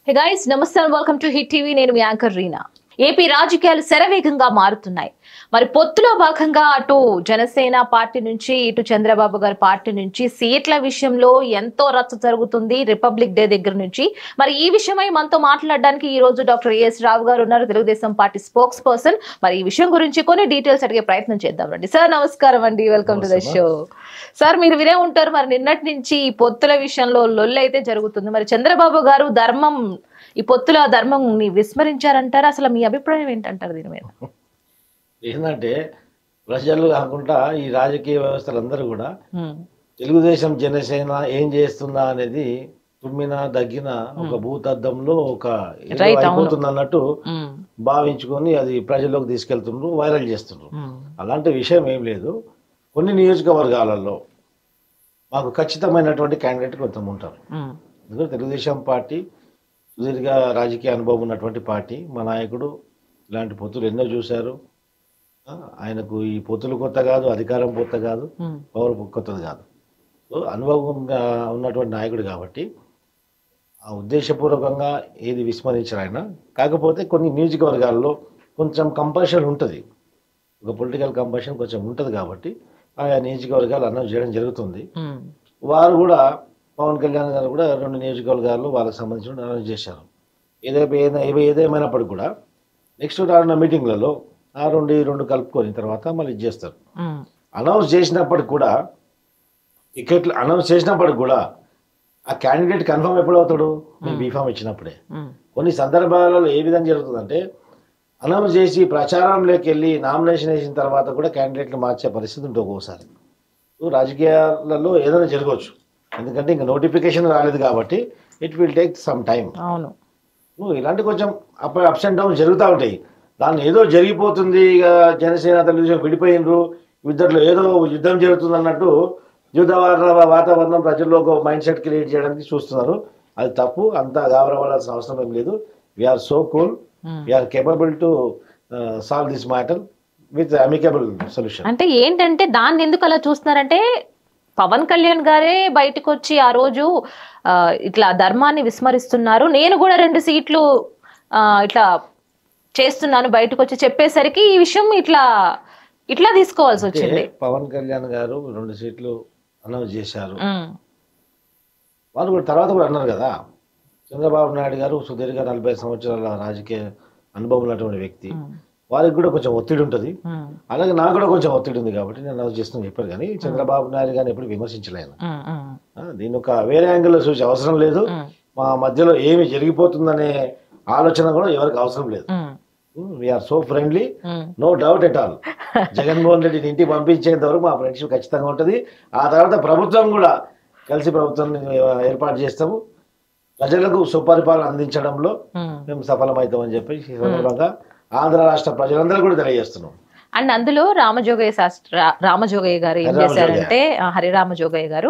Hey guys, namaste and welcome to Hit TV. నేను మీ anchor Reena. AP రాజకీయాలు శరవేగంగా మారుతున్నాయి. మరి పొత్తులో భాగంగా అటు జనసేన పార్టీ నుంచి ఇటు చంద్రబాబు గారి పార్టీ నుంచి సీట్ల విషయంలో ఎంతో రచ్చ జరుగుతుంది రిపబ్లిక్ డే దగ్గర నుంచి. మరి ఈ విషయమై మనతో మాట్లాడడానికి ఈ రోజు డాక్టర్ ఏఎస్ రావు గారు ఉన్నారు, తెలుగుదేశం పార్టీ స్పోక్స్ పర్సన్. మరి ఈ విషయం గురించి కొన్ని డీటెయిల్స్ అడిగే ప్రయత్నం చేద్దాం రండి. సార్ నమస్కారం అండి, welcome to the show. Sir మీరు వినే ఉంటారు, మరి నిన్నటి నుంచి ఈ పొత్తుల విషయంలో లొల్లు అయితే జరుగుతుంది. మరి చంద్రబాబు గారు ధర్మం ఈ పొత్తుల ధర్మం విస్మరించారంటారా? అసలు మీ అభిప్రాయం ఏంటంటారు దీని మీద? ఏంటంటే ప్రజలు కాకుండా ఈ రాజకీయ వ్యవస్థలందరూ కూడా తెలుగుదేశం జనసేన ఏం చేస్తుందా అనేది తుమ్మిన దగ్గిన ఒక భూతద్దంలో ఒక అయిపోతుంది అన్నట్టు భావించుకొని అది ప్రజల్లోకి తీసుకెళ్తుండ్రు, వైరల్ చేస్తుండ్రు. అలాంటి విషయం ఏం లేదు. కొన్ని నియోజకవర్గాలలో మాకు ఖచ్చితమైనటువంటి క్యాండిడేట్ కొంత ఉంటారు. ఎందుకంటే తెలుగుదేశం పార్టీ సుదీర్ఘ రాజకీయ అనుభవం ఉన్నటువంటి పార్టీ. మా నాయకుడు ఇలాంటి పొత్తులు ఎన్నో చూశారు. ఆయనకు ఈ పొత్తులు కొత్త కాదు, అధికారం కొత్త కాదు, పవర్ కొత్తది కాదు. సో అనుభవంగా ఉన్నటువంటి నాయకుడు కాబట్టి ఆ ఉద్దేశపూర్వకంగా ఏది విస్మరించారు ఆయన. కాకపోతే కొన్ని నియోజకవర్గాల్లో కొంచెం కంపల్షన్ ఉంటుంది, ఒక పొలిటికల్ కంపల్షన్ కొంచెం ఉంటుంది కాబట్టి ఆయా నియోజకవర్గాలు అనౌన్స్ చేయడం జరుగుతుంది. వారు కూడా పవన్ కళ్యాణ్ గారు కూడా 2 నియోజకవర్గాల్లో వాళ్ళకి సంబంధించిన అనౌన్స్ చేశారు. ఏదేమైనప్పటికీ కూడా నెక్స్ట్ రానున్న మీటింగ్లలో ఆ 2 కలుపుకొని తర్వాత మళ్ళీ ఇది చేస్తారు. అనౌన్స్ చేసినప్పటికి కూడా టికెట్లు అనౌన్స్ చేసినప్పటికి కూడా ఆ క్యాండిడేట్ కన్ఫర్మ్ ఎప్పుడు అవుతాడు? మేము బీఫామ్ ఇచ్చినప్పుడే. కొన్ని సందర్భాలలో ఏ విధంగా జరుగుతుందంటే అనౌన్స్ చేసి ప్రచారంలోకి వెళ్ళి నామినేషన్ వేసిన తర్వాత కూడా క్యాండిడేట్లు మార్చే పరిస్థితి ఉంటుంది ఒక్కోసారి. రాజకీయాలలో ఏదైనా జరగవచ్చు, ఎందుకంటే ఇంకా నోటిఫికేషన్ రాలేదు కాబట్టి it will take some time. అవును, ఇలాంటి కొంచెం అప్స్ అండ్ డౌన్స్ జరుగుతూ ఉంటాయి. దాన్ని ఏదో జరిగిపోతుంది, ఇక జనసేన తెలుగుదేశం విడిపోయినరు, ఇద్దరిలో ఏదో యుద్ధం జరుగుతుంది అన్నట్టు యుద్ధ వాతావరణం ప్రజల్లో ఒక మైండ్ సెట్ క్రియేట్ చేయడానికి చూస్తున్నారు. అది తప్పు. అంతా గాబరపడాల్సిన అవసరం ఏం లేదు. We are so cool, we are capable to solve this matter with amicable solution. అంటే ఏంటంటే దాన్ని ఎందుకు అలా చూస్తున్నారంటే పవన్ కళ్యాణ్ గారే బయటకు వచ్చి ఆ రోజు ఇట్లా ధర్మాన్ని విస్మరిస్తున్నారు, నేను కూడా 2 సీట్లు ఇట్లా చేస్తున్నాను బయటకు వచ్చి చెప్పేసరికి ఈ విషయం ఇట్లా తీసుకోవాల్సి వచ్చింది. పవన్ కళ్యాణ్ గారు 2 సీట్లు అనౌన్స్ చేశారు. వాళ్ళు కూడా తర్వాత కూడా అన్నారు కదా, చంద్రబాబు నాయుడు గారు సుదీర్ఘ 40 సంవత్సరాల రాజకీయ అనుభవం ఉన్నటువంటి వ్యక్తి, వారికి కూడా కొంచెం ఒత్తిడి ఉంటుంది. అలాగే నాకు కూడా కొంచెం ఒత్తిడి ఉంది కాబట్టి నేను అనౌన్స్ చేస్తాను చెప్పారు. కానీ చంద్రబాబు నాయుడు గారిని ఎప్పుడు విమర్శించలేను. దీని ఒక వేరే యాంగిల్లో చూసే అవసరం లేదు. మా మధ్యలో ఏమి జరిగిపోతుందనే ఆలోచన కూడా ఎవరికి అవసరం లేదు. We are so friendly, no doubt at all. Jaganmohan రెడ్డిని ఇంటికి పంపించేంత వరకు మా ఫ్రెండ్షిప్ ఖచ్చితంగా ఉంటుంది. ఆ తర్వాత ప్రభుత్వం కూడా కలిసి ప్రభుత్వాన్ని ఏర్పాటు చేస్తాము. ప్రజలకు సుపరిపాలన అందించడంలో మేము సఫలమవుతామని చెప్పి ఈ సందర్భంగా ఆంధ్ర రాష్ట్ర ప్రజలందరూ కూడా తెలియజేస్తున్నాం. అండ్ అందులో రామజోగయ్య గారు ఏం చేశారంటే, హరిరామజోగయ్య గారు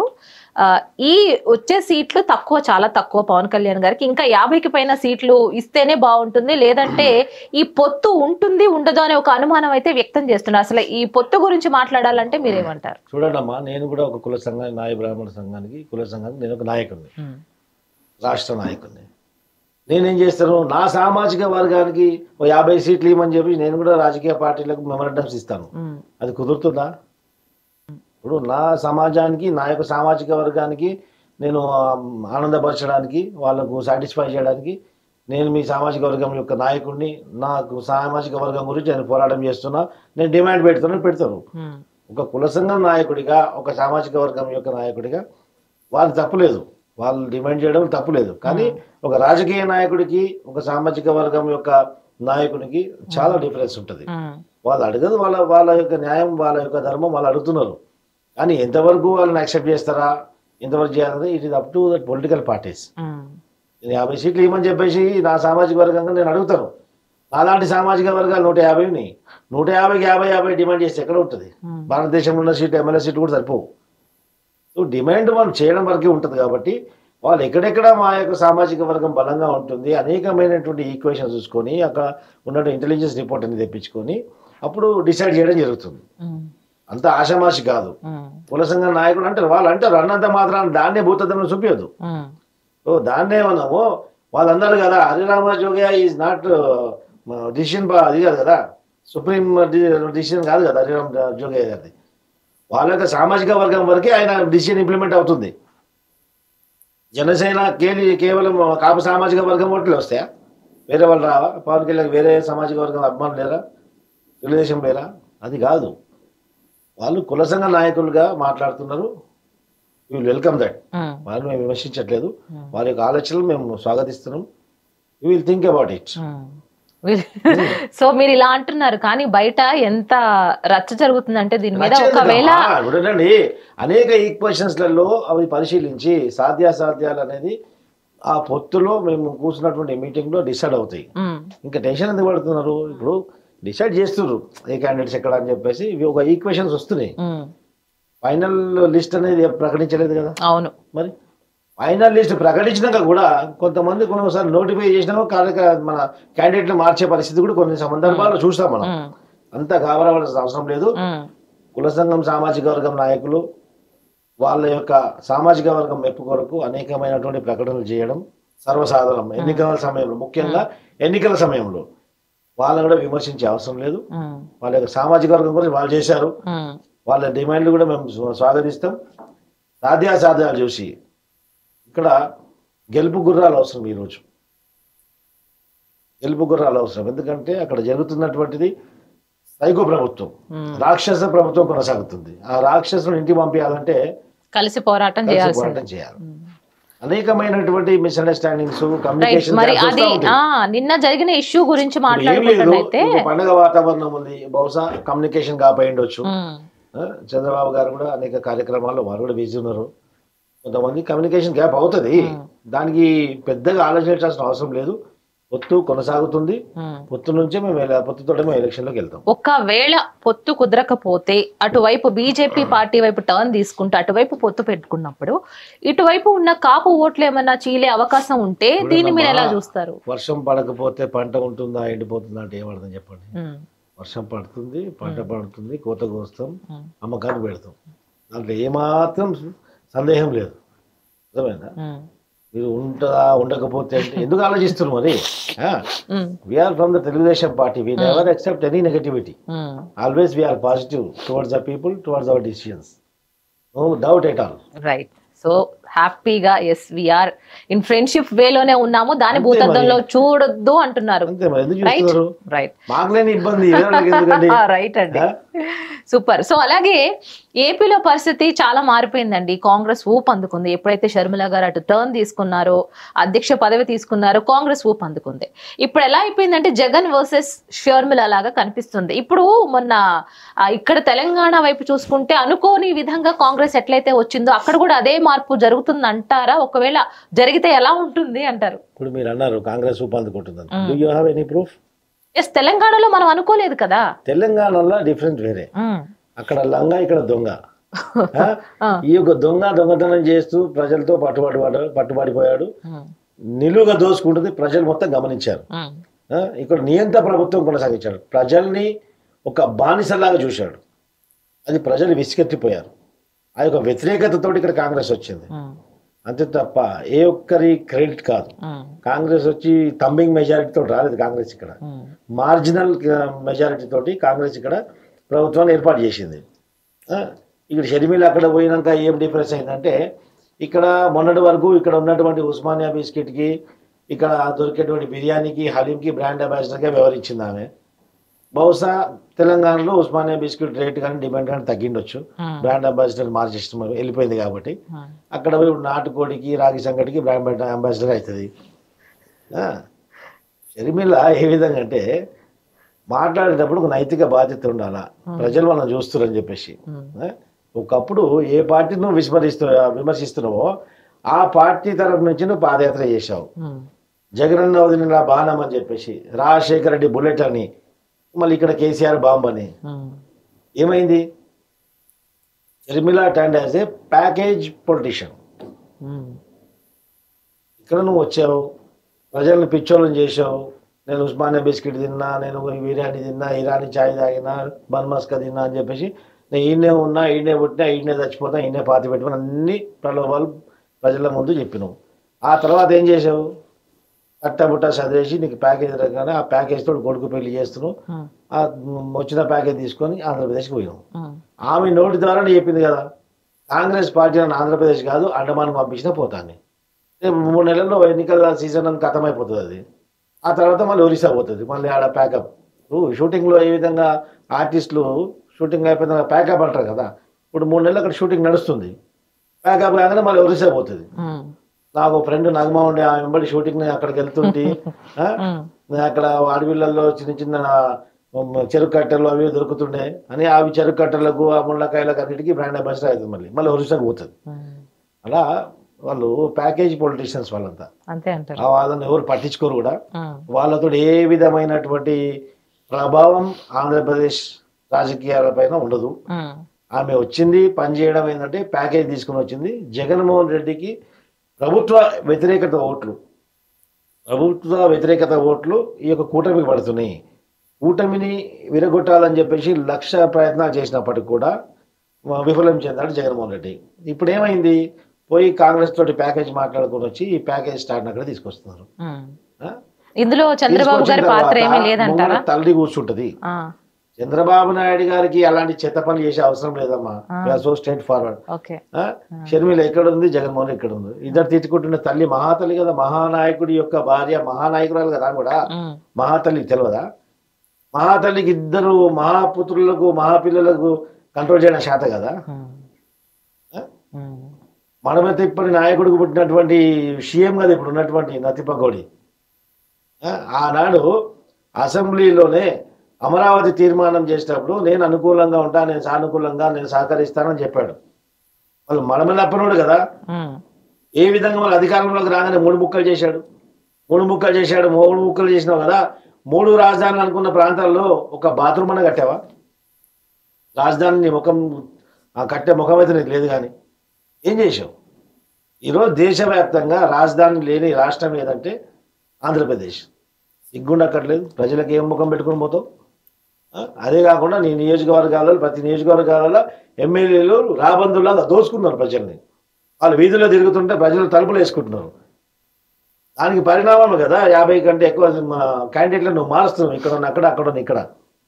ఈ వచ్చే సీట్లు చాలా తక్కువ పవన్ కళ్యాణ్ గారికి, ఇంకా 50కి పైన సీట్లు ఇస్తేనే బాగుంటుంది, లేదంటే ఈ పొత్తు ఉంటుంది ఉండదు అనే ఒక అనుమానం అయితే వ్యక్తం చేస్తున్నారు. అసలు ఈ పొత్తు గురించి మాట్లాడాలంటే మీరేమంటారు? చూడండి అమ్మా, నేను కూడా ఒక కుల సంఘానికి, నాయ బ్రాహ్మణ సంఘానికి, కుల సంఘానికి నేను ఒక నాయకుడిని, రాష్ట్ర నాయకుడిని. నేనేం చేస్తాను, నా సామాజిక వర్గానికి 50 సీట్లు ఇవ్వమని చెప్పి నేను కూడా రాజకీయ పార్టీలకు మెమరాండమ్స్ ఇస్తాను. అది కుదురుతుందా? ఇప్పుడు నా సమాజానికి, నా యొక్క సామాజిక వర్గానికి నేను ఆనందపరచడానికి, వాళ్ళకు సాటిస్ఫై చేయడానికి నేను మీ సామాజిక వర్గం యొక్క నాయకుడిని, నాకు సామాజిక వర్గం గురించి నేను పోరాటం చేస్తున్నా, నేను డిమాండ్ పెడతాను. ఒక కుల సంఘం నాయకుడిగా, ఒక సామాజిక వర్గం యొక్క నాయకుడిగా వాళ్ళు తప్పులేదు, వాళ్ళు డిమాండ్ చేయడం తప్పులేదు. కానీ ఒక రాజకీయ నాయకుడికి, ఒక సామాజిక వర్గం యొక్క నాయకుడికి చాలా డిఫరెన్స్ ఉంటుంది. వాళ్ళు అడగదు, వాళ్ళ యొక్క న్యాయం, వాళ్ళ యొక్క ధర్మం వాళ్ళు అడుగుతున్నారు. కానీ ఎంతవరకు వాళ్ళని యాక్సెప్ట్ చేస్తారా, ఎంతవరకు చేయాలన్నది it is up to that political parties. నేను 50 సీట్లు ఇవ్వమని చెప్పేసి నా సామాజిక వర్గంగా నేను అడుగుతాను. అలాంటి సామాజిక వర్గాలు 150ని 150కి 50 డిమాండ్ చేస్తే ఎక్కడ ఉంటుంది? భారతదేశంలో ఉన్న సీట్లు, ఎమ్మెల్యే సీట్లు కూడా సరిపోవు. డిమాండ్ మనం చేయడం వరకే ఉంటుంది. కాబట్టి వాళ్ళు ఎక్కడెక్కడ మా యొక్క సామాజిక వర్గం బలంగా ఉంటుంది, అనేకమైనటువంటి ఈక్వేషన్ చూసుకొని అక్కడ ఉన్న ఇంటెలిజెన్స్ రిపోర్ట్ అనేది తెప్పించుకొని అప్పుడు డిసైడ్ చేయడం జరుగుతుంది. అంత ఆషామాషి కాదు. కుల సంఘ నాయకుడు అంటారు, వాళ్ళు అంటారు, అన్నంత మాత్రాన్ని దాన్నే భూతత్వం చూపించదు. దాన్నే మనము వాళ్ళు అన్నారు కదా Harirama Jogaiah is not decision అది కాదు కదా, సుప్రీం డిసిషన్ కాదు కదా హరిరామ జోగయ్య గారిది. వాళ్ళ యొక్క సామాజిక వర్గం వరకే ఆయన డిసిషన్ ఇంప్లిమెంట్ అవుతుంది. జనసేన కేవలం కాపు సామాజిక వర్గం ఓట్లు వస్తాయా? వేరే వాళ్ళు రావా? పవన్ కళ్యాణ్ వేరే సామాజిక వర్గం అభిమానులు లేరా? తెలుగుదేశం లేరా? అది కాదు. వాళ్ళు కుల సంఘ నాయకులుగా మాట్లాడుతున్నారు. You will welcome that. వాళ్ళు మేము విమర్శించట్లేదు, వారి యొక్క ఆలోచనలు మేము స్వాగతిస్తున్నాం. You will think about it. So మీరు ఇలా అంటున్నారు, కానీ బయట ఎంత రచ్చ జరుగుతుందంటే దీని మీద ఒకవేళ చూడండి, అనేక ఈక్వెషన్స్లలో అవి పరిశీలించి సాధ్యాసాధ్యాలు అనేది ఆ పొత్తులో మేము కూర్చున్నటువంటి మీటింగ్ లో డిసైడ్ అవుతాయి. ఇంకా టెన్షన్ ఎందుకు పడుతున్నారు? ఇప్పుడు డిసైడ్ చేస్తున్నారు ఏ క్యాండిడేట్స్ ఎక్కడ అని చెప్పేసి ఒక ఈక్వేషన్స్ వస్తున్నాయి. ఫైనల్ లిస్ట్ అనేది ప్రకటించలేదు కదా. అవును, మరి ఫైనల్ లిస్ట్ ప్రకటించినాక కూడా కొంతమంది కొన్నిసారి నోటిఫై చేసినా మన క్యాండిడేట్లు మార్చే పరిస్థితి కూడా కొన్ని సందర్భాల్లో చూస్తాం మనం. అంతా కావాల్సిన అవసరం లేదు. కుల సంఘం సామాజిక వర్గం నాయకులు వాళ్ళ యొక్క సామాజిక వర్గం మెప్పు కొరకు అనేకమైనటువంటి ప్రకటనలు చేయడం సర్వసాధారణం. ఎన్నికల సమయంలో, ముఖ్యంగా ఎన్నికల సమయంలో వాళ్ళని కూడా విమర్శించే అవసరం లేదు. వాళ్ళ యొక్క సామాజిక వర్గం గురించి వాళ్ళు చేశారు, వాళ్ళ డిమాండ్లు కూడా మేము స్వాగతిస్తాం. సాధ్యాసాధ్యాలు చూసి ఇక్కడ గెలుపు గుర్రాలు అవసరం. ఈరోజు గెలుపు గుర్రాలు అవసరం. ఎందుకంటే అక్కడ జరుగుతున్నటువంటిది సైకో ప్రభుత్వం, రాక్షస ప్రభుత్వం కొనసాగుతుంది. ఆ రాక్షసును ఇంటికి పంపించాలంటే కలిసి పోరాటం చేయాలి. అనేకమైనటువంటి మిస్అండర్స్టాండింగ్స్, కమ్యూనికేషన్. నిన్న జరిగిన ఇష్యూ గురించి మాట్లాడుకుంటే పండుగ వాతావరణం ఉంది, బహుశా కమ్యూనికేషన్ కాపాయిండొచ్చు. చంద్రబాబు గారు కూడా అనేక కార్యక్రమాల్లో వారు కూడా బిజీ ఉన్నారు. కొంతమంది కమ్యూనికేషన్ గ్యాప్ అవుతుంది, దానికి పెద్దగా ఆలోచించాల్సిన అవసరం లేదు. పొత్తు కొనసాగుతుంది. పొత్తు నుంచే పొత్తుతో మేము ఎలక్షన్ లోకి వెళ్తాం. ఒకవేళ పొత్తు కుదరకపోతే అటువైపు బీజేపీ పార్టీ వైపు టర్న్ తీసుకుంటూ అటువైపు పొత్తు పెట్టుకున్నప్పుడు ఇటువైపు ఉన్న కాపు ఓట్లు ఏమన్నా చీలే అవకాశం ఉంటే దీన్ని మీరు ఎలా చూస్తారు? వర్షం పడకపోతే పంట ఉంటుందా, ఎండిపోతుందా అంటే ఏమర్థం చెప్పండి. వర్షం పడుతుంది, పంట పడుతుంది, కోత కోస్తాం, అమ్మకానికి పెడతాం. దాంట్లో ఏమాత్రం సందేహం లేదు. అర్థమైందా? మీరు ఉంటుందా ఉండకపోతే అంటే ఎందుకు ఆలోచిస్తున్నారు? మరి we are from the Telugu Desam party, we never accept any negativity. Always we are positive towards the people, towards our decisions. No doubt at all. Right. So హ్యాపీగా ఎస్ వీఆర్ ఇన్ ఫ్రెండ్షిప్ వేలోనే ఉన్నాము, దాని భూతద్దంలో చూడొద్దు అంటున్నారు. రైట్ అండి, సూపర్. సో అలాగే ఏపీలో పరిస్థితి చాలా మారిపోయిందండి. కాంగ్రెస్ ఊపు అందుకుంది. ఎప్పుడైతే షర్మిల గారు అటు టర్న్ తీసుకున్నారో, అధ్యక్ష పదవి తీసుకున్నారో, కాంగ్రెస్ ఊపు అందుకుంది. ఇప్పుడు ఎలా అయిపోయిందంటే జగన్ వర్సెస్ షర్మిల లాగా కనిపిస్తుంది. ఇప్పుడు మొన్న ఇక్కడ తెలంగాణ వైపు చూసుకుంటే అనుకోని విధంగా కాంగ్రెస్ ఎట్లయితే వచ్చిందో అక్కడ కూడా అదే మార్పు జరుగుతుంది అంటారా? ఒకవేళ జరిగితే ఎలా ఉంటుంది అంటారు? ఇప్పుడు మీరు అన్నారు కాంగ్రెస్ ఊపు అందుకుంటుంది. Do you have any proof? Yes, తెలంగాణలో మనం అనుకోలేదు కదా. తెలంగాణలో డిఫరెంట్ వేరే. అక్కడ లంగా, ఇక్కడ దొంగ. ఈ యొక్క దొంగతనం చేస్తూ ప్రజలతో పట్టుబడిపోయాడు. నిలువుగా దోసుకుంటుంది. ప్రజలు మొత్తం గమనించారు. ఇక్కడ నియంత్ర ప్రభుత్వం కొనసాగించాడు. ప్రజల్ని ఒక బానిసలాగా చూశాడు. అది ప్రజలు విసిగెత్తిపోయారు. ఆ యొక్క వ్యతిరేకతతోటి ఇక్కడ కాంగ్రెస్ వచ్చింది. అంతే తప్ప ఏ ఒక్కరి క్రెడిట్ కాదు. కాంగ్రెస్ వచ్చి థంబింగ్ మెజారిటీతో రాలేదు. కాంగ్రెస్ ఇక్కడ మార్జినల్ మెజారిటీ తోటి కాంగ్రెస్ ఇక్కడ ప్రభుత్వాన్ని ఏర్పాటు చేసింది. ఇక్కడ షర్మిల అక్కడ పోయినాక ఏం డిఫరెన్స్ అయిందంటే, ఇక్కడ మొన్నటి వరకు ఇక్కడ ఉన్నటువంటి ఉస్మానియా బిస్కెట్కి, ఇక్కడ దొరికేటువంటి బిర్యానీకి, హలీంకి బ్రాండ్ అంబాసిడర్గా వ్యవహరించింది ఆమె. బహుశా తెలంగాణలో ఉస్మానియా బిస్కెట్ రేట్ కానీ డిమాండ్ కానీ తగ్గిండొచ్చు. బ్రాండ్ అంబాసిడర్ మార్చేసిన వెళ్ళిపోయింది కాబట్టి అక్కడ పోయి నాటుకోడికి, రాగి సంగటికి బ్రాండ్ అంబాసిడర్ అవుతుంది. షర్మిల ఏ విధంగా అంటే మాట్లాడేటప్పుడు ఒక నైతిక బాధ్యత ఉండాలా, ప్రజలు మనం చూస్తున్నారని చెప్పేసి. ఒకప్పుడు ఏ పార్టీ నువ్వు విమర్శిస్తున్నావో ఆ పార్టీ తరఫు నుంచి నువ్వు పాదయాత్ర చేశావు. జగనన్న వదిలిన బాణం అని చెప్పేసి, రాజశేఖర రెడ్డి బుల్లెట్ అని, మళ్ళీ ఇక్కడ కేసీఆర్ బాంబ్ అని. ఏమైంది? Sharmila turned as a package politician. ఇక్కడ నువ్వు వచ్చావు, ప్రజలను పిచ్చోళ్ళని చేసావు. నేను ఉస్మానియా బిస్కెట్ తిన్నా, నేను బిర్యానీ తిన్నా, ఇరానీ ఛాయ్ తాగినా, బన్ మస్కా తిన్నా అని చెప్పేసి నేను ఈయనే ఉన్నా, ఈయనే పుట్టినా, ఈయనే చచ్చిపోతా, ఈయనే పాతి పెట్టుకుని అన్ని ప్రలోభాలు ప్రజల ముందు చెప్పినావు. ఆ తర్వాత ఏం చేసావు? తట్టబుట్ట చదివేసి నీకు ప్యాకేజ్ రకంగానే ఆ ప్యాకేజ్ తోటి కొడుకు పెళ్లి చేస్తున్నావు. ఆ వచ్చిన ప్యాకేజ్ తీసుకొని ఆంధ్రప్రదేశ్కి పోయినాం. ఆమె నోటి ద్వారా చెప్పింది కదా, కాంగ్రెస్ పార్టీ నన్ను ఆంధ్రప్రదేశ్ కాదు అండమాన్కి పంపించినా పోతాను. 3 నెలల్లో ఎన్నికల సీజన్ అని ఖతమైపోతుంది అది. ఆ తర్వాత మళ్ళీ ఒరిస్సా పోతుంది, మళ్ళీ ఆడ ప్యాకప్. షూటింగ్లో ఏ విధంగా ఆర్టిస్టులు షూటింగ్ అయిపోయిన ప్యాకప్ అంటారు కదా, ఇప్పుడు 3 నెలలు అక్కడ షూటింగ్ నడుస్తుంది, ప్యాకప్ కాగానే మళ్ళీ ఒరిస్సా పోతుంది. నాకు ఫ్రెండ్ నగమ ఉండే ఆ వెంబడి షూటింగ్ అక్కడికి వెళ్తుంటే అక్కడ అడవిలలో చిన్న చిన్న చెరుకు కట్టెలు అవి దొరుకుతుండే అని అవి చెరుకు కట్టెలకు ఆ ముళ్ళకాయలకు అన్నిటికీ బ్రాండ్ అంబాసిడర్ అవుతుంది, మళ్ళీ ఒరిస్సాకు పోతుంది. అలా వాళ్ళు ప్యాకేజ్ పొలిటీషియన్స్ వాళ్ళంతా అంతే అంటారు. వాళ్ళని ఎవరు పట్టించుకోరు కూడా. వాళ్ళతో ఏ విధమైనటువంటి ప్రభావం ఆంధ్రప్రదేశ్ రాజకీయాలపైన ఉండదు. ఆమె వచ్చింది పని చేయడం ఏంటంటే ప్యాకేజ్ తీసుకుని వచ్చింది. జగన్మోహన్ రెడ్డికి ప్రభుత్వ వ్యతిరేకత ఓట్లు ఈ యొక్క కూటమికి పడుతున్నాయి. కూటమిని విరగొట్టాలని చెప్పేసి 1,00,000 ప్రయత్నాలు చేసినప్పటికి కూడా విఫలం చెందాడు జగన్మోహన్ రెడ్డి. ఇప్పుడు ఏమైంది, పోయి కాంగ్రెస్ తోటి ప్యాకేజ్ మాట్లాడుకొని వచ్చి ఈ ప్యాకేజ్ స్టార్ట్ అక్కడ తీసుకొస్తున్నారు. ఇందులో చంద్రబాబు గారి పాత్ర ఏమీ లేదంటారా? తల్లి కూర్చుంటది. చంద్రబాబు నాయుడు గారికి అలాంటి చెత్త పనులు చేసే అవసరం లేదమ్మా. So straight forward. షర్మిల ఎక్కడ ఉంది, జగన్మోహన్ ఎక్కడ ఉంది, ఇద్దరు తిట్టుకుంటున్న తల్లి మహాతల్లి కదా. మహానాయకుడి యొక్క భార్య మహానాయకురాలు కదా కూడా. మహాతల్లికి తెలియదా? మహాతల్లికి ఇద్దరు మహాపుత్రులకు మహాపిల్లలకు కంట్రోల్ చేయడం శాత కదా. మనమైతే ఇప్పటి నాయకుడికి పుట్టినటువంటి సీఎం కదా ఇప్పుడు ఉన్నటువంటి నతిపగోడి. ఆనాడు అసెంబ్లీలోనే అమరావతి తీర్మానం చేసేటప్పుడు నేను అనుకూలంగా ఉంటా, నేను సానుకూలంగా నేను సహకరిస్తానని చెప్పాడు. వాళ్ళు మనమల్లప్పనోడు కదా. ఏ విధంగా వాళ్ళ అధికారంలోకి రాగానే 3 ముక్కలు చేశాడు. 3 ముక్కలు చేసినావు కదా. 3 రాజధానులు అనుకున్న ప్రాంతాల్లో ఒక బాత్రూమ్ అన్న కట్టావా? రాజధాని ముఖం కట్టే ముఖం అయితే నీకు లేదు. కానీ ఏం చేసావు? ఈరోజు దేశవ్యాప్తంగా రాజధాని లేని రాష్ట్రం ఏదంటే ఆంధ్రప్రదేశ్. సిగ్గుండక్కర్లేదు. ప్రజలకు ఏం ముఖం పెట్టుకుని పోతావు? అదే కాకుండా నీ నియోజకవర్గాలలో ప్రతి నియోజకవర్గాలలో ఎమ్మెల్యేలు రాబందులాగా దోచుకున్నారు ప్రజల్ని. వాళ్ళు వీధిలో తిరుగుతుంటే ప్రజలు తలుపులు వేసుకుంటున్నారు. దానికి పరిణామాలు కదా. 50 కంటే ఎక్కువ క్యాండిడేట్లను నువ్వు మారుస్తున్నావు. ఇక్కడ ఉన్న అక్కడ ఇక్కడ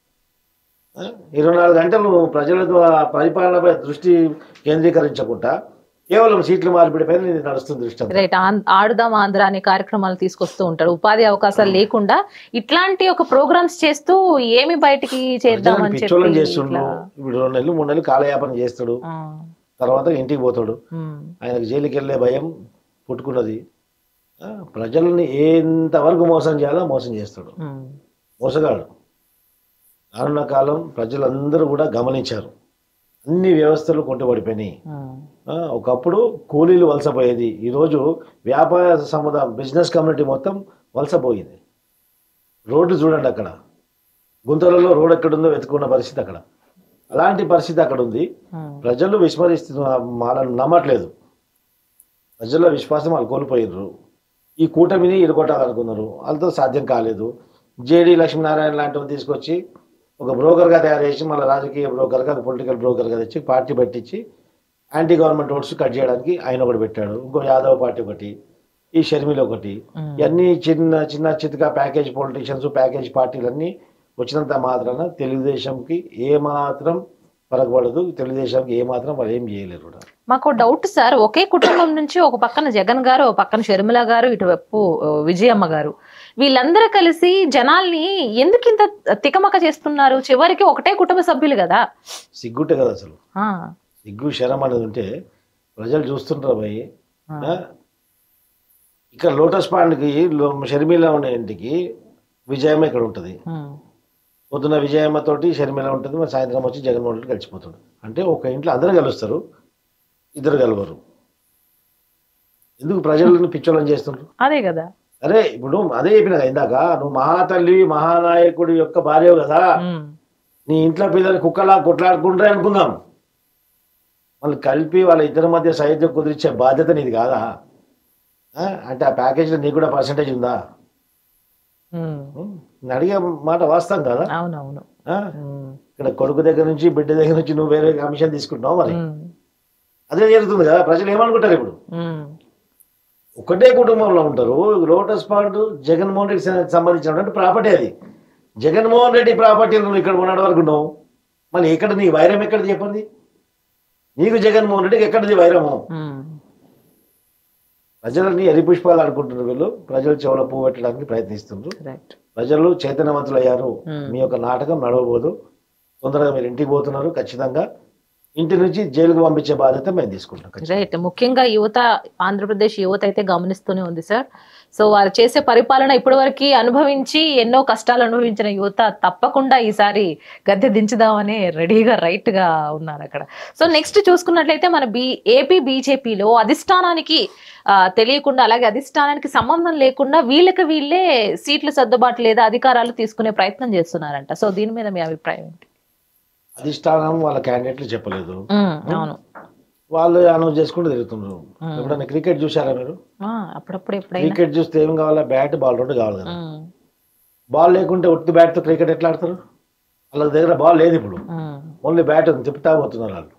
24 గంటలు ప్రజలతో పరిపాలనపై దృష్టి కేంద్రీకరించకుండా కేవలం సీట్ల మార్పిడిపైన నడుస్తుంది దృష్టి. రైట్. ఆడుదాం ఆంధ్ర అనే కార్యక్రమాలు తీసుకొస్తూ ఉంటాడు. ఉపాధి అవకాశాలు లేకుండా ఇట్లాంటి ఒక ప్రోగ్రామ్స్ చేస్తూ ఏమి బయటికి చేద్దామని పిచ్చోళ్ళని చేస్తుండు. ఇప్పుడు 2 నెలలు 3 నెలలు కాలయాపన చేస్తాడు, తర్వాత ఇంటికి పోతాడు. ఆయనకు జైలుకి వెళ్ళే భయం పుట్టుకున్నది. ప్రజల్ని ఎంతవరకు మోసం చేయాలో మోసం చేస్తాడు, మోసగాడు. రానున్న కాలం ప్రజలందరూ కూడా గమనించారు. అన్ని వ్యవస్థలు కొంటబడిపోయినాయి. ఒకప్పుడు కూలీలు వలసపోయేది, ఈరోజు వ్యాపార సముదాయం బిజినెస్ కమ్యూనిటీ మొత్తం వలసపోయింది. రోడ్లు చూడండి, అక్కడ గుంతలలో రోడ్ ఎక్కడుందో వెతుకున్న పరిస్థితి అక్కడ. అలాంటి పరిస్థితి అక్కడ ఉంది. ప్రజలు వాళ్ళని నమ్మట్లేదు. ప్రజల విశ్వాసం వాళ్ళు కోల్పోయినారు. ఈ కూటమిని ఇరుకొట్టాలనుకున్నారు, వాళ్ళతో సాధ్యం కాలేదు. జేడి లక్ష్మీనారాయణ లాంటివి తీసుకొచ్చి ఒక బ్రోకర్గా తయారు చేసి మళ్ళీ రాజకీయ బ్రోకర్గా పొలిటికల్ బ్రోకర్గా తెచ్చి పార్టీ పెట్టించి యాంటీ గవర్నమెంట్ ఓట్స్ కట్ చేయడానికి ఆయన ఒకటి పెట్టాడు. ఇంకో యాదవ్ పార్టీ ఒకటి, ఈ షర్మిల ఒకటి. ఇవన్నీ చిన్న చిన్న చితక ప్యాకేజ్ పొలిటీషియన్స్, ప్యాకేజ్ పార్టీలన్నీ వచ్చినంత మాత్రాన తెలుగుదేశంకి ఏమాత్రం పరగబడదు. తెలుగుదేశంకి ఏమాత్రం వాళ్ళు ఏం చేయలేరు కూడా. మాకు డౌట్ సార్, ఒకే కుటుంబం నుంచి ఒక పక్కన జగన్ గారు, ఒక పక్కన షర్మిల గారు, ఇటువైపు విజయమ్మ గారు, వీళ్ళందరూ కలిసి జనాల్ని ఎందుకు ఇంత తికమక చేస్తున్నారు? చివరికి ఒకటే కుటుంబ సభ్యులు కదా. సిగ్గుంటే కదా అసలు. సిగ్గు శరం అనేది ఉంటే ప్రజలు చూస్తుంటారు. భయ్ ఇక్కడ లోటస్ పాండ్కి షర్మిల ఉండే ఇంటికి విజయమ్మ ఇక్కడ ఉంటుంది. పొద్దున విజయమ్మ తోటి షర్మిల ఉంటుంది, మరి సాయంత్రం వచ్చి జగన్మోహన్ రెడ్డి కలిసిపోతాడు. అంటే ఒక ఇంట్లో అందరూ కలుస్తారు, ఇద్దరు కలవరు. ఎందుకు ప్రజలను పిచ్చోళ్ళని చేస్తుంటారు? అదే కదా. అరే ఇప్పుడు అదే చెప్పిన ఇందాక, నువ్వు మహాతల్లి మహానాయకుడి యొక్క భార్య కదా. నీ ఇంట్లో పిల్లలు కుక్కలా కొట్లాడుకుంటారే అనుకుందాం, వాళ్ళు కలిపి వాళ్ళ ఇద్దరి మధ్య సైద్యం కుదిరించే బాధ్యత నీది కాదా? అంటే ఆ ప్యాకేజ్లో నీకు కూడా పర్సంటేజ్ ఉందా? అడిగే మాట వాస్తవం కదా. అవునవును. ఇక్కడ కొడుకు దగ్గర నుంచి బిడ్డ దగ్గర నుంచి నువ్వు వేరే కమిషన్ తీసుకుంటున్నావు, మరి అదే జరుగుతుంది కదా. ప్రజలు ఏమనుకుంటారు ఇప్పుడు? ఒకటే కుటుంబంలో ఉంటారు. లోటస్ పాండ్ జగన్మోహన్ రెడ్డికి సంబంధించినటువంటి ప్రాపర్టీ అది. జగన్మోహన్ రెడ్డి ప్రాపర్టీలు నువ్వు ఇక్కడ ఉన్నటి వరకు ఉన్నావు, మళ్ళీ ఎక్కడ నీ వైరం ఎక్కడిది చెప్పండి? నీకు జగన్మోహన్ రెడ్డికి ఎక్కడిది వైరము? ప్రజలని ఎరిపుష్పాలు అనుకుంటున్నారు వీళ్ళు, ప్రజలు చెవుల పువ్వు పెట్టడానికి ప్రయత్నిస్తున్నారు. ప్రజలు చైతన్యవంతులు అయ్యారు, మీ యొక్క నాటకం నడవబోదు, తొందరగా మీరు ఇంటికి పోతున్నారు, ఖచ్చితంగా ఇంటి నుంచి జైలుకు పంపించే బాధ్యత మేము తీసుకుంటాం. రైట్. ముఖ్యంగా యువత, ఆంధ్రప్రదేశ్ యువత అయితే గమనిస్తూనే ఉంది సార్. సో వారు చేసే పరిపాలన ఇప్పటివరకు అనుభవించి ఎన్నో కష్టాలు అనుభవించిన యువత తప్పకుండా ఈసారి గద్దె దించుదామని రెడీగా రైట్ గా ఉన్నారు అక్కడ. సో నెక్స్ట్ చూసుకున్నట్లయితే మన ఏపీ బీజేపీలో అధిష్టానానికి తెలియకుండా, అలాగే అధిష్టానానికి సంబంధం లేకుండా వీళ్ళకి వీళ్ళే సీట్లు సర్దుబాటు లేదా అధికారాలు తీసుకునే ప్రయత్నం చేస్తున్నారంట. సో దీని మీద మీ అభిప్రాయం ఏంటి? అధిష్టానం వాళ్ళ క్యాండిడేట్లు చెప్పలేదు, అవును, వాళ్ళు అనౌన్స్ చేసుకుంటూ తిరుగుతున్నారు. ఎప్పుడైనా క్రికెట్ చూసారా మీరు? అప్పుడప్పుడు క్రికెట్ చూస్తే ఏం కావాలా? బ్యాట్ బాల్ రెండు కావాలి కదా. బాల్ లేకుంటే ఉత్తి బ్యాట్ తో క్రికెట్ ఎట్లా ఆడతారు? వాళ్ళ దగ్గర బాల్ లేదు ఇప్పుడు, ఓన్లీ బ్యాట్ ఉంది, తిప్పుతా పోతున్నారు వాళ్ళు.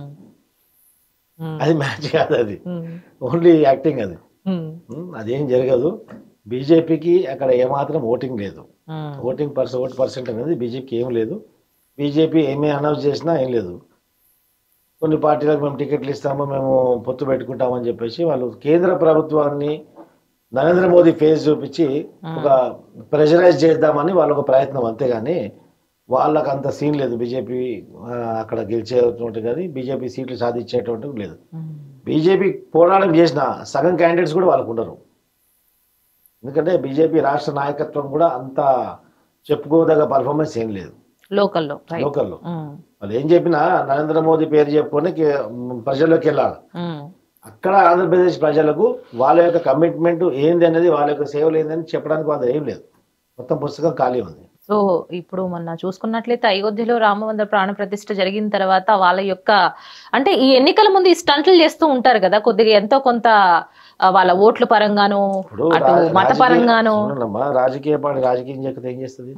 అది మ్యాచ్ కాదు, అది ఓన్లీ యాక్టింగ్. అది అదేం జరగదు. బీజేపీకి అక్కడ ఏమాత్రం ఓటింగ్ లేదు. ఓటు పర్సెంట్ అనేది బీజేపీకి ఏం లేదు. బీజేపీ ఏమీ అనౌన్స్ చేసినా ఏం లేదు. కొన్ని పార్టీలకు మేము టికెట్లు ఇస్తాము, మేము పొత్తు పెట్టుకుంటామని చెప్పేసి వాళ్ళు కేంద్ర ప్రభుత్వాన్ని నరేంద్ర మోదీ ఫేస్ చూపించి ఒక ప్రెషరైజ్ చేద్దామని వాళ్ళ ఒక ప్రయత్నం, అంతేగాని వాళ్ళకి అంత సీన్ లేదు. బీజేపీ అక్కడ గెలిచేటువంటి కానీ బీజేపీ సీట్లు సాధించేటువంటి లేదు. బీజేపీ పోరాటం చేసిన సగం క్యాండిడేట్స్ కూడా వాళ్ళకు ఉండరు. ఎందుకంటే బీజేపీ రాష్ట్ర నాయకత్వం కూడా అంత చెప్పుకోదగ్గ పర్ఫార్మెన్స్ ఏం లేదు లోకల్లో. వాళ్ళు ఏం చెప్పినా నరేంద్ర మోదీ పేరు చెప్పుకొని ప్రజల్లోకి వెళ్ళాలి. అక్కడ ఆంధ్రప్రదేశ్ ప్రజలకు వాళ్ళ యొక్క కమిట్మెంట్ ఏంది అనేది, వాళ్ళ యొక్క సేవలు ఏందని చెప్పడానికి వాళ్ళు ఏం లేదు. మొత్తం పుస్తకం ఖాళీ ఉంది. సో ఇప్పుడు మొన్న చూసుకున్నట్లయితే అయోధ్యలో రామమందిర ప్రాణ ప్రతిష్ఠ జరిగిన తర్వాత వాళ్ళ యొక్క అంటే ఈ ఎన్నికల ముందు ఈ స్టంట్లు చేస్తూ ఉంటారు కదా, కొద్దిగా ఎంతో కొంత వాళ్ళ ఓట్ల పరంగాను అటు మత పరంగాను. రాజకీయ పార్టీ రాజకీయం చెప్తే ఏం చేస్తుంది?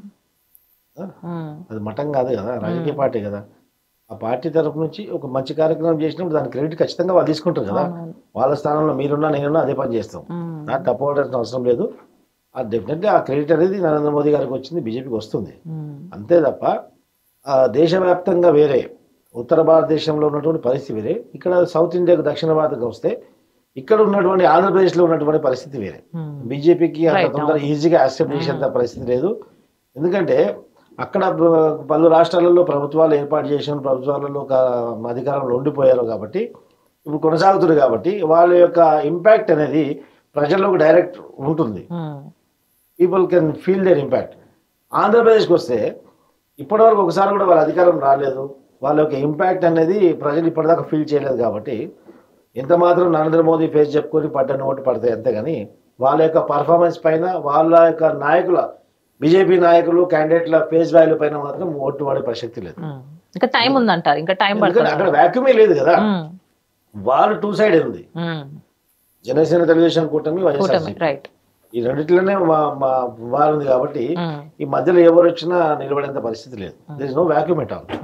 అది మఠం కాదు కదా, రాజకీయ పార్టీ కదా. ఆ పార్టీ తరఫు నుంచి ఒక మంచి కార్యక్రమం చేసినప్పుడు దాని క్రెడిట్ ఖచ్చితంగా వాళ్ళు తీసుకుంటారు కదా. వాళ్ళ స్థానంలో మీరున్నా నేనున్నా అదే పని చేస్తాం, నాకు తప్పవలసిన అవసరం లేదు. డెఫినెట్లీ ఆ క్రెడిట్ అనేది నరేంద్ర మోదీ గారికి వచ్చింది, బీజేపీకి వస్తుంది, అంతే తప్ప దేశవ్యాప్తంగా వేరే ఉత్తర భారతదేశంలో ఉన్నటువంటి పరిస్థితి వేరే, ఇక్కడ సౌత్ ఇండియాకు దక్షిణ భారతకు వస్తే ఇక్కడ ఉన్నటువంటి ఆంధ్రప్రదేశ్లో ఉన్నటువంటి పరిస్థితి వేరే. బీజేపీకి అంత తొందర ఈజీగా యాక్సెప్ట్ చేసేంత పరిస్థితి లేదు. ఎందుకంటే అక్కడ పలు రాష్ట్రాలలో ప్రభుత్వాలు ఏర్పాటు చేసిన ప్రభుత్వాలలో అధికారంలో ఉండిపోయారు కాబట్టి, ఇప్పుడు కొనసాగుతుంది కాబట్టి వాళ్ళ యొక్క ఇంపాక్ట్ అనేది ప్రజల్లోకి డైరెక్ట్ ఉంటుంది. People can feel their impact. ఆంధ్రప్రదేశ్కి వస్తే ఇప్పటివరకు ఒకసారి కూడా వాళ్ళ అధికారం రాలేదు, వాళ్ళ యొక్క ఇంపాక్ట్ అనేది ప్రజలు ఇప్పటిదాకా ఫీల్ చేయలేదు. కాబట్టి ఎంత మాత్రం నరేంద్ర మోదీ ఫేస్ చెప్పుకొని పడ్డ ఓటు పడతాయి, అంతేగాని వాళ్ళ యొక్క పర్ఫార్మెన్స్ పైన, వాళ్ళ యొక్క నాయకుల బీజేపీ నాయకులు క్యాండిడేట్ల ఫేస్ వాల్యూ పైన మాత్రం ఓటు పడే ప్రసక్తి లేదు. ఇంకా టైం ఉందంటారు, ఇంకా టైం పడుతుంది. అక్కడ వ్యాక్యూమే లేదు కదా, వాళ్ళు టూ సైడ్ ఉంది. జనసేన తెలుగుదేశం కూటమి వైఎస్ఆర్సీపీ ఈ రెండిట్లోనే వారు ఉంది కాబట్టి ఈ మధ్యలో ఎవరు వచ్చినా నిలబడేంత పరిస్థితి లేదు. There is no vacuum at all.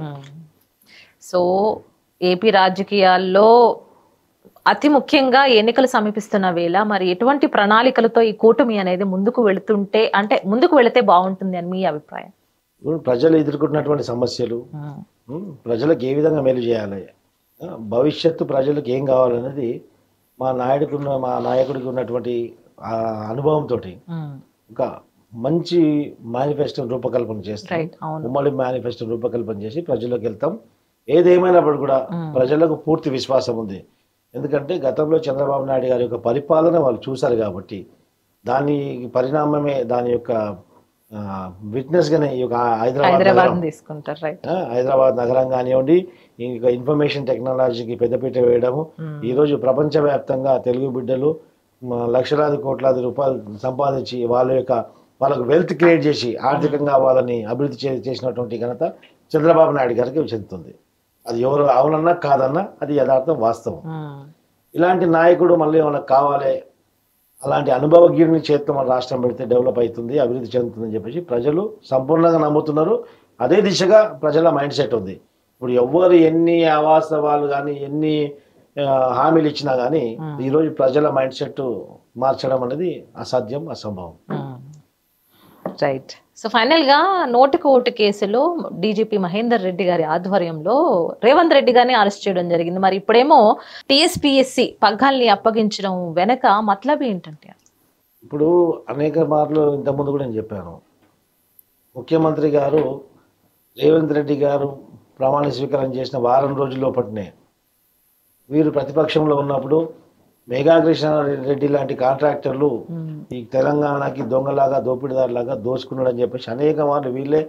So AP రాజకీయాల్లో అతి ముఖ్యంగా ఎన్నికలు సమీపిస్తున్న వేళ మరి ఎటువంటి ప్రణాళికలతో ఈ కూటమి అనేది ముందుకు వెళుతుంటే, అంటే ముందుకు వెళితే బాగుంటుంది అని మీ అభిప్రాయం? ప్రజలు ఎదుర్కొంటున్నటువంటి సమస్యలు, ప్రజలకు ఏ విధంగా మేలు చేయాలి, భవిష్యత్తు ప్రజలకు ఏం కావాలనేది మా నాయకుడికి ఉన్నటువంటి అనుభవంతో ఒక మంచి మేనిఫెస్టో రూపకల్పన చేస్తాం. ఉమ్మడి మేనిఫెస్టో రూపకల్పన చేసి ప్రజల్లోకి వెళ్తాం. ఏదేమైనప్పుడు కూడా ప్రజలకు పూర్తి విశ్వాసం ఉంది. ఎందుకంటే గతంలో చంద్రబాబు నాయుడు గారి యొక్క పరిపాలన వాళ్ళు చూశారు కాబట్టి దాని పరిణామమే, దాని యొక్క విట్నెస్ గానే ఈ యొక్క హైదరాబాద్ నగరం కానివ్వండి, ఇంకా ఇన్ఫర్మేషన్ టెక్నాలజీకి పెద్దపీట వేయడము. ఈరోజు ప్రపంచవ్యాప్తంగా తెలుగు బిడ్డలు లక్షలాది కోట్లాది రూపాయలు సంపాదించి వాళ్ళకు వెల్త్ క్రియేట్ చేసి ఆర్థికంగా వాళ్ళని అభివృద్ధి చేసినటువంటి ఘనత చంద్రబాబు నాయుడు గారికి చెందుతుంది. అది ఎవరు అవునన్నా కాదన్నా అది యథార్థం, వాస్తవం. ఇలాంటి నాయకుడు మళ్ళీ మనకు కావాలి, అలాంటి అనుభవజ్ఞుడిని చేత్తో మన రాష్ట్రం పెడితే డెవలప్ అవుతుంది, అభివృద్ధి చెందుతుందని చెప్పేసి ప్రజలు సంపూర్ణంగా నమ్ముతున్నారు. అదే దిశగా ప్రజల మైండ్ సెట్ ఉంది. ఇప్పుడు ఎవ్వరు ఎన్ని అవాస్తవాలు కానీ ఎన్ని హామీలు ఇచ్చినా కానీ ఈరోజు ప్రజల మైండ్ సెట్ మార్చడం అనేది అసాధ్యం, అసంభవం. రైట్. సో ఫైనల్ గా నోటికి ఓటు కేసులో డీజీపీ మహేందర్ రెడ్డి గారి ఆధ్వర్యంలో రేవంత్ రెడ్డి గారిని అరెస్ట్ చేయడం జరిగింది. మరి ఇప్పుడేమో టీఎస్పీఎస్సీ పగ్గాల్ని అప్పగించడం వెనక మతలబ్ ఏంటంటే, ఇప్పుడు అనేక మార్లు ఇంతకుముందు కూడా నేను చెప్పాను, ముఖ్యమంత్రి గారు రేవంత్ రెడ్డి గారు ప్రమాణ స్వీకారం చేసిన వారం రోజుల లోపటినే వీరు ప్రతిపక్షంలో ఉన్నప్పుడు మెగా కృష్ణారెడ్డి లాంటి కాంట్రాక్టర్లు ఈ తెలంగాణకి దొంగలాగా దోపిడీదారులాగా దోచుకున్నాడని చెప్పేసి అనేక మార్లు వీళ్ళే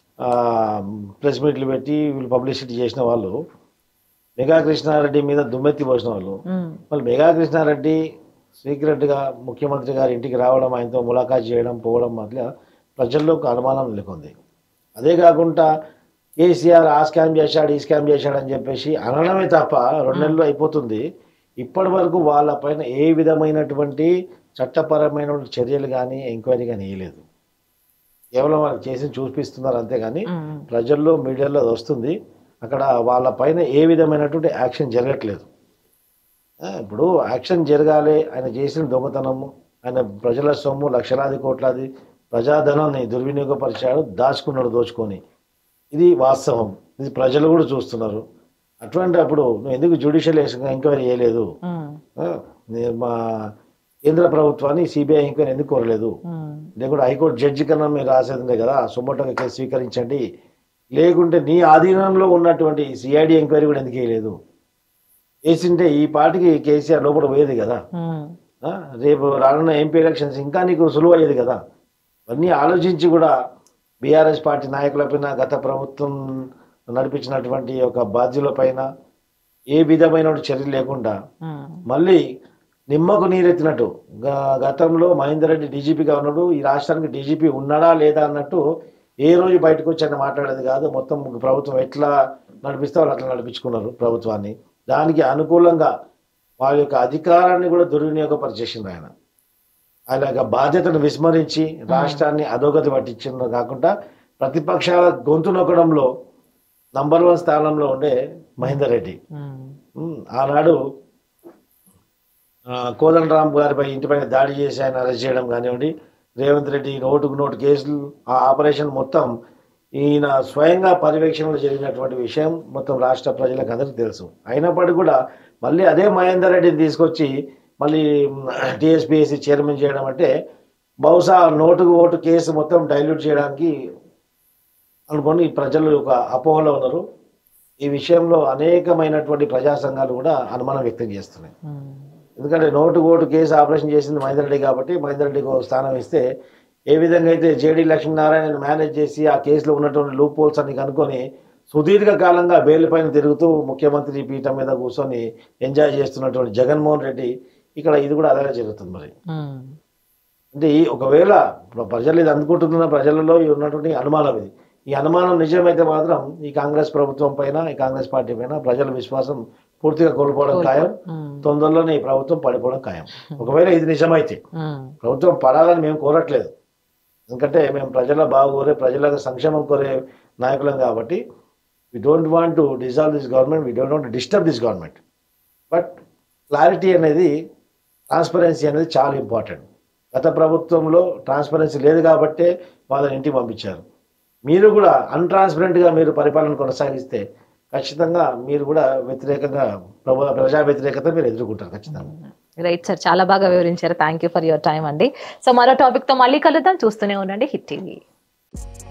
ప్రెస్ మీట్లు పెట్టి వీళ్ళు పబ్లిసిటీ చేసిన వాళ్ళు, మెగా కృష్ణారెడ్డి మీద దుమ్మెత్తి పోసిన వాళ్ళు. మళ్ళీ మెగా కృష్ణారెడ్డి సీక్రెట్గా ముఖ్యమంత్రి గారి ఇంటికి రావడం, ఆయనతో ములాఖాత్ చేయడం, పోవడం వల్ల ప్రజల్లో ఒక అనుమానం నెలకొంది. అదే కాకుండా కేసీఆర్ ఆ స్కామ్ చేశాడు, ఈ స్కామ్ చేశాడు అని చెప్పేసి అనడమే తప్ప 2 నెలలు అయిపోతుంది, ఇప్పటి వరకు వాళ్ళపైన ఏ విధమైనటువంటి చట్టపరమైన చర్యలు కానీ ఎంక్వైరీ కానీ వేయలేదు. కేవలం వాళ్ళు చేసి చూపిస్తున్నారు అంతేగాని ప్రజల్లో మీడియాలో అది వస్తుంది, అక్కడ వాళ్ళపైన ఏ విధమైనటువంటి యాక్షన్ జరగట్లేదు. ఇప్పుడు యాక్షన్ జరగాలి, ఆయన చేసిన దొంగతనము, ఆయన ప్రజల సొమ్ము లక్షలాది కోట్లాది ప్రజాధనాన్ని దుర్వినియోగపరిచాడు, దాచుకున్నాడు దోచుకొని, ఇది వాస్తవం, ఇది ప్రజలు కూడా చూస్తున్నారు. అటువంటి అప్పుడు నువ్వు ఎందుకు జ్యుడిషియల్ ఎంక్వైరీ చేయలేదు? మా కేంద్ర ప్రభుత్వాన్ని సిబిఐ ఎంక్వైరీ ఎందుకు కోరలేదు? లేకుంటే హైకోర్టు జడ్జి కన్నా మీరు రాసేది కదా, సుమోటోగా కేసు స్వీకరించండి, లేకుంటే నీ ఆధీనంలో ఉన్నటువంటి సిఐడి ఎంక్వైరీ కూడా ఎందుకు వేయలేదు? వేసింటే ఈ పార్టీకి కేసీఆర్ లోపల పోయేది కదా, రేపు రానున్న ఎంపీ ఎలక్షన్స్ ఇంకా నీకు సులువు అయ్యేది కదా. ఇవన్నీ ఆలోచించి కూడా బీఆర్ఎస్ పార్టీ నాయకులపైన, గత ప్రభుత్వం నడిపించినటువంటి ఒక బాధ్యుల పైన ఏ విధమైన చర్య లేకుండా మళ్ళీ నిమ్మకు నీరెత్తినట్టు, గతంలో మహేందర్ రెడ్డి డీజీపీగా ఉన్నాడు, ఈ రాష్ట్రానికి డీజీపీ ఉన్నాడా లేదా అన్నట్టు ఏ రోజు బయటకు వచ్చి ఆయన మాట్లాడేది కాదు. మొత్తం ప్రభుత్వం ఎట్లా నడిపిస్తే వాళ్ళు అట్లా నడిపించుకున్నారు ప్రభుత్వాన్ని. దానికి అనుకూలంగా వాళ్ళ యొక్క అధికారాన్ని కూడా దుర్వినియోగపరిచేసింది ఆయన. ఆయన యొక్క బాధ్యతను విస్మరించి రాష్ట్రాన్ని అధోగతి పట్టించడం కాకుండా ప్రతిపక్షాల గొంతు నొక్కడంలో నంబర్ 1 స్థానంలో ఉండే మహేందర్ రెడ్డి ఆనాడు కోదండరామ్ గారిపై ఇంటిపైన దాడి చేసి ఆయన అరెస్ట్ చేయడం కానివ్వండి, రేవంత్ రెడ్డి నోటుకు నోటు కేసులు, ఆ ఆపరేషన్ మొత్తం ఈయన స్వయంగా పర్యవేక్షణలో జరిగినటువంటి విషయం మొత్తం రాష్ట్ర ప్రజలకు అందరికీ తెలుసు. అయినప్పటికీ కూడా మళ్ళీ అదే మహేందర్ రెడ్డిని తీసుకొచ్చి మళ్ళీ టీఎస్పీఎస్సీ చైర్మన్ చేయడం అంటే బహుశా నోటుకు ఓటు కేసు మొత్తం డైల్యూట్ చేయడానికి అనుకోని ప్రజలు ఒక అపోహలో ఉన్నారు. ఈ విషయంలో అనేకమైనటువంటి ప్రజా సంఘాలు కూడా అనుమానం వ్యక్తం చేస్తున్నాయి. ఎందుకంటే నోటు ఓటు కేసు ఆపరేషన్ చేసింది మహేందర్ రెడ్డి కాబట్టి మహేందర్ రెడ్డికి ఒక స్థానం ఇస్తే, ఏ విధంగా అయితే జేడీ లక్ష్మీనారాయణ మేనేజ్ చేసి ఆ కేసులో ఉన్నటువంటి లూప్ హోల్స్ అని కనుక్కొని సుదీర్ఘకాలంగా బెయిల్ పైన తిరుగుతూ ముఖ్యమంత్రి పీఠం మీద కూర్చొని ఎంజాయ్ చేస్తున్నటువంటి జగన్మోహన్ రెడ్డి ఇక్కడ ఇది కూడా అలాగే జరుగుతుంది. మరి అంటే ఒకవేళ ప్రజలు ఇది అందుకుంటున్న ప్రజలలో ఉన్నటువంటి అనుమానం ఇది. ఈ అనుమానం నిజమైతే మాత్రం ఈ కాంగ్రెస్ ప్రభుత్వం పైన, ఈ కాంగ్రెస్ పార్టీ పైన ప్రజల విశ్వాసం పూర్తిగా కోల్పోవడం ఖాయం. తొందరలోనే ఈ ప్రభుత్వం పడిపోవడం ఖాయం. ఒకవేళ ఇది నిజమైతే, ప్రభుత్వం పడాలని మేము కోరట్లేదు, ఎందుకంటే మేము ప్రజల బాగోరే, ప్రజల సంక్షేమం కోరే నాయకులం కాబట్టి we don't want to dissolve this government, we don't want to disturb this government. But clarity అనేది, ట్రాన్స్పరెన్సీ అనేది చాలా ఇంపార్టెంట్. గత ప్రభుత్వంలో ట్రాన్స్పరెన్సీ లేదు కాబట్టే వాళ్ళని ఇంటికి పంపించారు. మీరు కూడా అన్ట్రాన్స్పరెంట్గా మీరు పరిపాలన కొనసాగిస్తే ఖచ్చితంగా మీరు కూడా వ్యతిరేకంగా ప్రజా వ్యతిరేకత మీరు ఎదుర్కొంటారు ఖచ్చితంగా. రైట్ సార్, చాలా బాగా వివరించారు. Thank you for your time అండి. సో మరో టాపిక్తో మళ్ళీ కలుద్దాం. చూస్తూనే ఉండండి హిట్ టీవీ.